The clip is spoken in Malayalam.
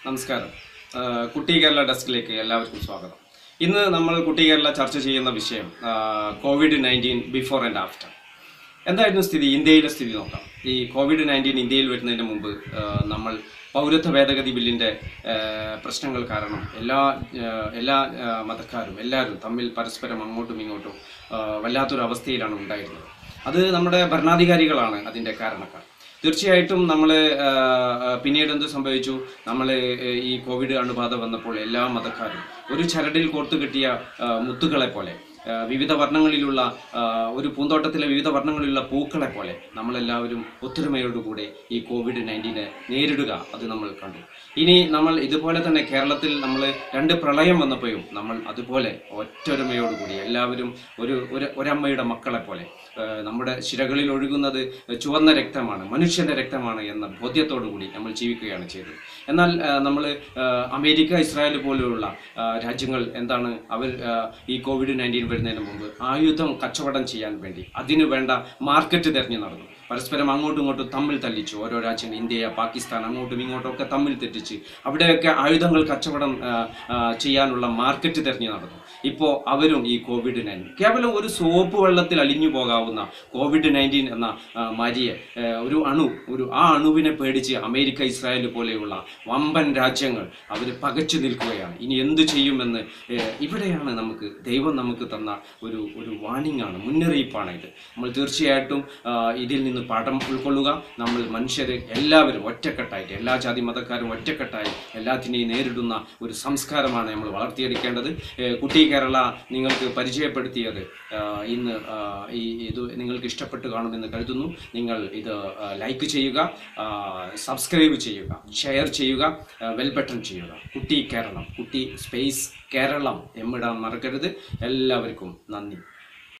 നമസ്കാരം. കുട്ടി കേരള ഡെസ്കിലേക്ക് എല്ലാവർക്കും സ്വാഗതം. ഇന്ന് നമ്മൾ കുട്ടി കേരള ചർച്ച ചെയ്യുന്ന വിഷയം COVID-19 ബിഫോർ ആൻഡ് ആഫ്റ്റർ. എന്തായിരുന്നു സ്ഥിതി? ഇന്ത്യയിലെ സ്ഥിതി നോക്കാം. ഈ COVID-19 ഇന്ത്യയിൽ വരുന്നതിന് മുമ്പ് നമ്മൾ പൗരത്വ ഭേദഗതി ബില്ലിൻ്റെ പ്രശ്നങ്ങൾ കാരണം എല്ലാ മതക്കാരും എല്ലാവരും തമ്മിൽ പരസ്പരം അങ്ങോട്ടും ഇങ്ങോട്ടും വല്ലാത്തൊരു അവസ്ഥയിലാണ് ഉണ്ടായിരുന്നത്. അത് നമ്മുടെ ഭരണാധികാരികളാണ് അതിൻ്റെ കാരണക്കാർ. തീർച്ചയായിട്ടും നമ്മൾ പിന്നീട് എന്ത് സംഭവിച്ചു? നമ്മൾ ഈ കോവിഡ് അണുബാധ വന്നപ്പോൾ എല്ലാ മതക്കാരും ഒരു ചരടിൽ കോർത്തു കിട്ടിയ മുത്തുകളെ പോലെ, വിവിധ വർണ്ണങ്ങളിലുള്ള ഒരു പൂന്തോട്ടത്തിലെ വിവിധ വർണ്ണങ്ങളിലുള്ള പൂക്കളെ പോലെ നമ്മളെല്ലാവരും ഒത്തൊരുമയോടുകൂടെ ഈ COVID-19 നേരിടുക അത് നമ്മൾ കണ്ടു. ഇനി നമ്മൾ ഇതുപോലെ തന്നെ കേരളത്തിൽ നമ്മൾ 2 പ്രളയം വന്നപ്പോഴും നമ്മൾ അതുപോലെ ഒറ്റൊരുമയോടുകൂടി എല്ലാവരും ഒരമ്മയുടെ മക്കളെ പോലെ നമ്മുടെ ശിരകളിൽ ഒഴുകുന്നത് ചുവന്ന രക്തമാണ്, മനുഷ്യൻ്റെ രക്തമാണ് എന്ന ബോധ്യത്തോടു കൂടി നമ്മൾ ജീവിക്കുകയാണ് ചെയ്തത്. എന്നാൽ നമ്മൾ അമേരിക്ക, ഇസ്രായേൽ പോലെയുള്ള രാജ്യങ്ങൾ എന്താണ്, അവർ ഈ COVID-19 വരുന്നതിന് മുമ്പ് ആയുധം കച്ചവടം ചെയ്യാൻ വേണ്ടി അതിനു വേണ്ട മാർക്കറ്റ് തിരഞ്ഞു നടന്നു. പരസ്പരം അങ്ങോട്ടും ഇങ്ങോട്ടും തമ്മിൽ തല്ലിച്ചു. ഓരോ രാജ്യങ്ങൾ, ഇന്ത്യ, പാകിസ്ഥാൻ, അങ്ങോട്ടും ഇങ്ങോട്ടും ഒക്കെ തമ്മിൽ തെറ്റിച്ച് അവിടെയൊക്കെ ആയുധങ്ങൾ കച്ചവടം ചെയ്യാനുള്ള മാർക്കറ്റ് തിരഞ്ഞു നടന്നു. ഇപ്പോൾ അവരും ഈ COVID-19 കേവലം ഒരു സോപ്പ് വെള്ളത്തിൽ അലിഞ്ഞു പോകാവുന്ന COVID-19 എന്ന മാരിയെ ആ അണുവിനെ പേടിച്ച് അമേരിക്ക, ഇസ്രായേൽ പോലെയുള്ള വമ്പൻ രാജ്യങ്ങൾ അവർ പകച്ചു നിൽക്കുകയാണ്. ഇനി എന്തു ചെയ്യുമെന്ന് ഇവിടെയാണ് ദൈവം നമുക്ക് തന്ന ഒരു വാണിംഗ് ആണ്, മുന്നറിയിപ്പാണ് ഇത്. നമ്മൾ തീർച്ചയായിട്ടും ഇതിൽ നിന്ന് പാഠം ഉൾക്കൊള്ളുക. നമ്മൾ മനുഷ്യർ എല്ലാവരും ഒറ്റക്കെട്ടായിട്ട്, എല്ലാ ജാതി മതക്കാരും ഒറ്റക്കെട്ടായി എല്ലാത്തിനെയും നേരിടുന്ന ഒരു സംസ്കാരമാണ് നമ്മൾ വളർത്തിയെടുക്കേണ്ടത്. കുട്ടി കേരള നിങ്ങൾക്ക് പരിചയപ്പെടുത്തിയത് ഇന്ന് ഇത് നിങ്ങൾക്ക് ഇഷ്ടപ്പെട്ട് കാണുമെന്ന് കരുതുന്നു. നിങ്ങൾ ഇത് ലൈക്ക് ചെയ്യുക, സബ്സ്ക്രൈബ് ചെയ്യുക, ഷെയർ ചെയ്യുക, ബെൽ ബട്ടൺ ചെയ്യുക. കുട്ടി കേരളം, കുട്ടി സ്പേസ് കേരളം എമ്മിടാൻ മറക്കരുത്. എല്ലാവർക്കും നന്ദി.